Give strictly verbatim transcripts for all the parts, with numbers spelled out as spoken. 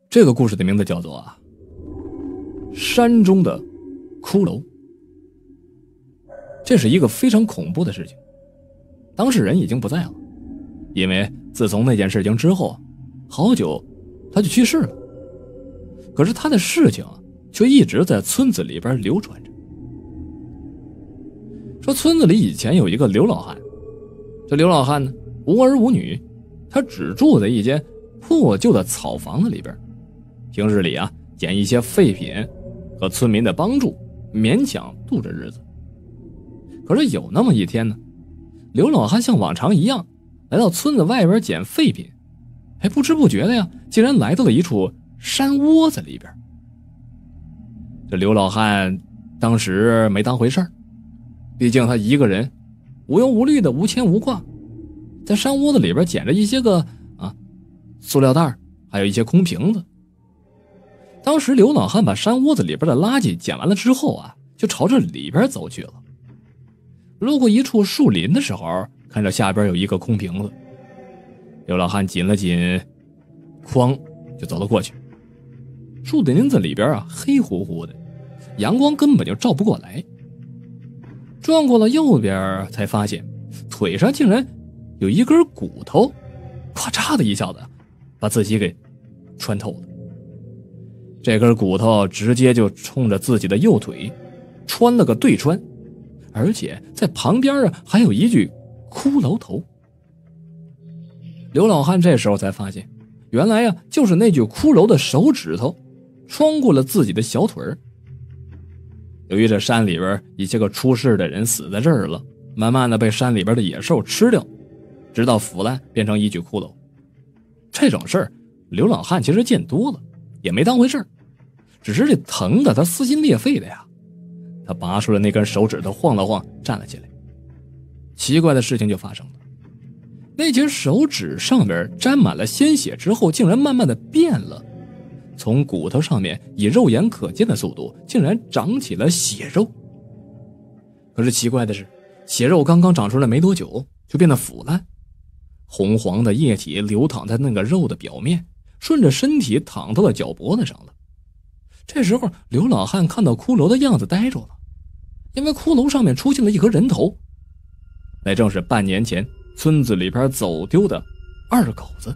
这个故事的名字叫做啊，山中的骷髅。这是一个非常恐怖的事情，当事人已经不在了，因为自从那件事情之后，好久他就去世了。可是他的事情却一直在村子里边流传着。说村子里以前有一个刘老汉，这刘老汉呢无儿无女，他只住在一间破旧的草房子里边，平日里啊捡一些废品和村民的帮助，勉强度着日子。可是有那么一天呢，刘老汉像往常一样来到村子外边捡废品，还不知不觉的呀，竟然来到了一处山窝子里边。这刘老汉当时没当回事儿，毕竟他一个人无忧无虑的无牵无挂，在山窝子里边捡着一些个啊塑料袋，还有一些空瓶子。当时刘老汉把山窝子里边的垃圾捡完了之后啊，就朝着里边走去了。路过一处树林的时候，看着下边有一个空瓶子，刘老汉紧了紧筐就走了过去。树林子里边啊黑乎乎的，阳光根本就照不过来。转过了右边，才发现腿上竟然有一根骨头，咔嚓的一下子把自己给穿透了。这根骨头直接就冲着自己的右腿穿了个对穿，而且在旁边啊还有一具骷髅头。刘老汉这时候才发现，原来啊就是那具骷髅的手指头穿过了自己的小腿儿。由于这山里边一些个出事的人死在这儿了，慢慢的被山里边的野兽吃掉，直到腐烂变成一具骷髅。这种事儿刘老汉其实见多了，也没当回事儿，只是这疼的他撕心裂肺的呀。他拔出了那根手指头，晃了晃，站了起来。奇怪的事情就发生了，那截手指上边沾满了鲜血之后，竟然慢慢的变了，从骨头上面以肉眼可见的速度，竟然长起了血肉。可是奇怪的是，血肉刚刚长出来没多久，就变得腐烂，红黄的液体流淌在那个肉的表面，顺着身体淌到了脚脖子上了。这时候刘老汉看到骷髅的样子呆住了，因为骷髅上面出现了一颗人头，那正是半年前村子里边走丢的二狗子。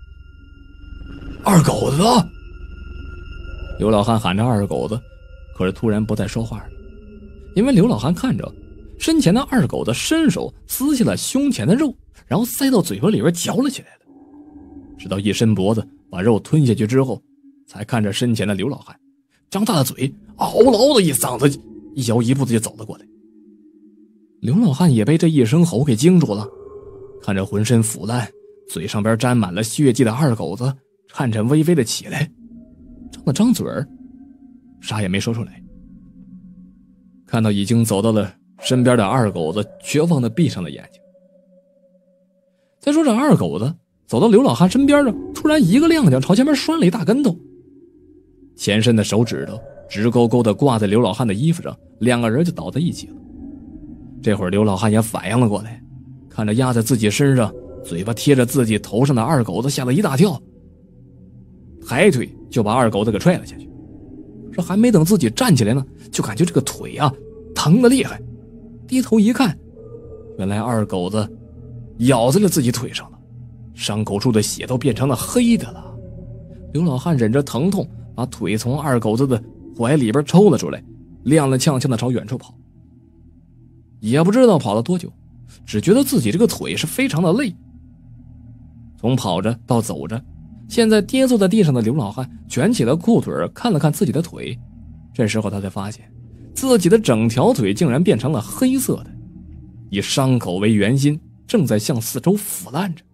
二狗子！刘老汉喊着二狗子，可是突然不再说话了，因为刘老汉看着身前的二狗子伸手撕下了胸前的肉，然后塞到嘴巴里边嚼了起来了，直到一伸脖子把肉吞下去之后，才看着身前的刘老汉张大了嘴，嗷嗷的一嗓子，一摇一步子就走了过来。刘老汉也被这一声吼给惊住了，看着浑身腐烂，嘴上边沾满了血迹的二狗子，颤颤巍巍的起来，张了张嘴儿，啥也没说出来。看到已经走到了身边的二狗子，绝望的闭上了眼睛。再说这二狗子走到刘老汉身边呢，突然一个踉跄朝前面摔了一大跟头，前身的手指头直勾勾的挂在刘老汉的衣服上，两个人就倒在一起了。这会儿刘老汉也反应了过来，看着压在自己身上嘴巴贴着自己头上的二狗子，吓了一大跳，抬腿就把二狗子给踹了下去。这还没等自己站起来呢，就感觉这个腿啊疼得厉害，低头一看，原来二狗子咬在了自己腿上了，伤口处的血都变成了黑的了。刘老汉忍着疼痛，把腿从二狗子的怀里边抽了出来，踉踉跄跄的朝远处跑。也不知道跑了多久，只觉得自己这个腿是非常的累。从跑着到走着，现在跌坐在地上的刘老汉卷起了裤腿，看了看自己的腿，这时候他才发现自己的整条腿竟然变成了黑色的，以伤口为圆心，正在向四周腐烂着。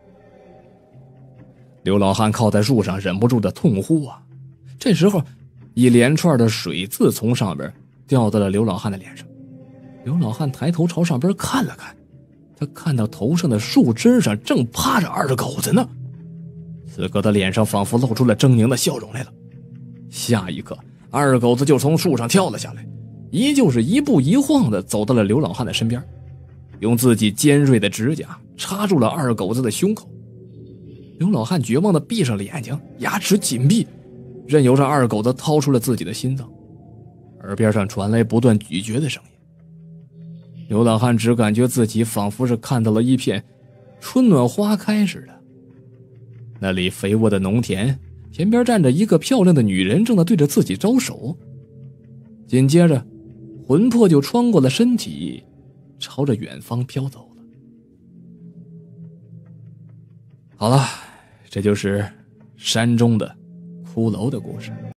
刘老汉靠在树上，忍不住的痛呼啊！这时候一连串的水渍从上边掉到了刘老汉的脸上。刘老汉抬头朝上边看了看，他看到头上的树枝上正趴着二狗子呢。此刻他脸上仿佛露出了狰狞的笑容来了。下一刻，二狗子就从树上跳了下来，依旧是一步一晃的走到了刘老汉的身边，用自己尖锐的指甲插住了二狗子的胸口。 刘老汉绝望地闭上了眼睛，牙齿紧闭，任由着二狗子掏出了自己的心脏，耳边上传来不断咀嚼的声音。刘老汉只感觉自己仿佛是看到了一片春暖花开似的。那里肥沃的农田前边站着一个漂亮的女人，正在对着自己招手。紧接着魂魄就穿过了身体，朝着远方飘走了。好了，这就是山中的骷髅的故事。